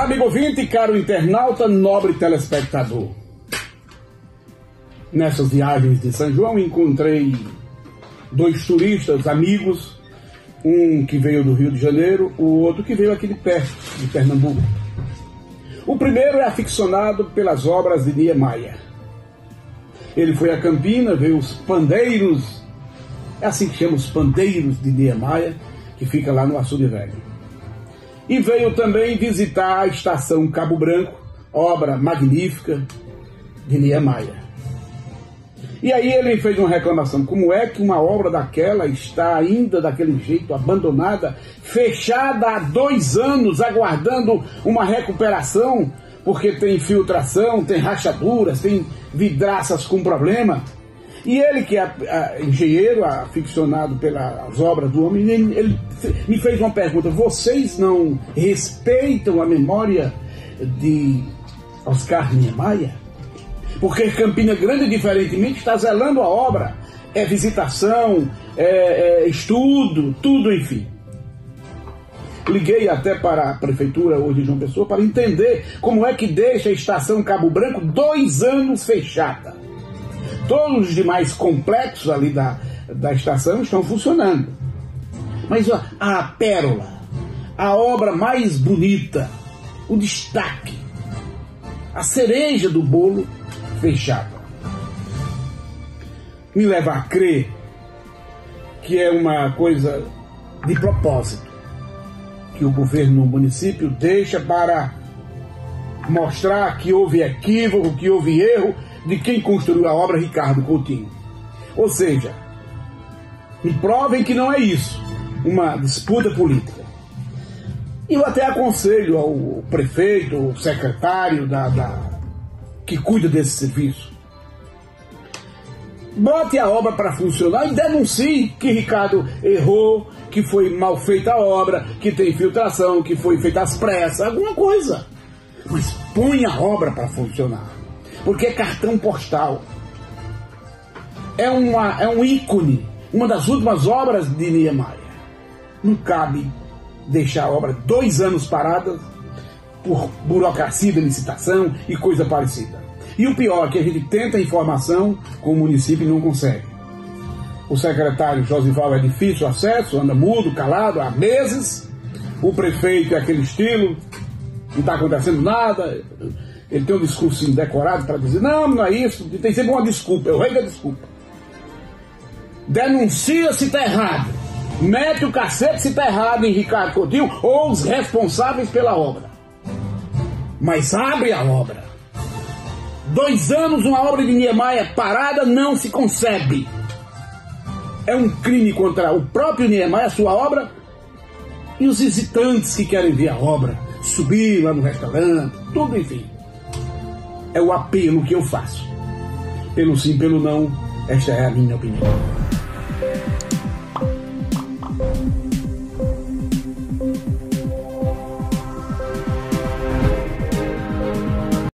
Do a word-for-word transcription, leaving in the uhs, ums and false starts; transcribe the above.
Amigo ouvinte, caro internauta, nobre telespectador. Nessas viagens de São João encontrei dois turistas amigos, um que veio do Rio de Janeiro, o outro que veio aqui de perto, de Pernambuco. O primeiro é aficionado pelas obras de Niemeyer. Ele foi a Campina, ver os pandeiros, é assim que chama, os pandeiros de Niemeyer, que fica lá no Açude Velho. E veio também visitar a estação Cabo Branco, obra magnífica de Niemeyer. E aí ele fez uma reclamação: como é que uma obra daquela está ainda daquele jeito, abandonada, fechada há dois anos, aguardando uma recuperação, porque tem infiltração, tem rachaduras, tem vidraças com problema. E ele, que é a, a, engenheiro, aficionado pelas obras do homem, ele, ele me fez uma pergunta: vocês não respeitam a memória de Oscar Niemeyer? Porque Campina Grande, diferentemente, está zelando a obra. É visitação, é, é estudo, tudo, enfim. Liguei até para a prefeitura hoje de João Pessoa para entender como é que deixa a estação Cabo Branco dois anos fechada. Todos os demais complexos ali da, da estação estão funcionando. Mas a, a pérola, a obra mais bonita, o destaque, a cereja do bolo, fechada. Me leva a crer que é uma coisa de propósito, que o governo do município deixa para mostrar que houve equívoco, que houve erro de quem construiu a obra, Ricardo Coutinho. Ou seja, me provem que não é isso, uma disputa política. E eu até aconselho ao prefeito, ao secretário da, da, que cuida desse serviço: bote a obra para funcionar e denuncie que Ricardo errou, que foi mal feita a obra, que tem infiltração, que foi feita às pressas, alguma coisa. Mas põe a obra para funcionar, porque é cartão postal, é, uma, é um ícone, uma das últimas obras de Niemeyer. Não cabe deixar a obra dois anos parada por burocracia de licitação e coisa parecida. E o pior é que a gente tenta informação com o município e não consegue. O secretário Josival é difícil acesso, anda mudo, calado há meses. O prefeito é aquele estilo, não está acontecendo nada. Ele tem um discurso decorado para dizer: não, não é isso, tem sempre uma desculpa, é o rei da desculpa. Denuncia se está errado, mete o cacete se está errado em Ricardo Coutinho ou os responsáveis pela obra. Mas abre a obra. Dois anos uma obra de Niemeyer parada não se concebe. É um crime contra o próprio Niemeyer, a sua obra, e os visitantes que querem ver a obra, subir lá no restaurante, tudo, enfim. É o apelo que eu faço. Pelo sim, pelo não, esta é a minha opinião.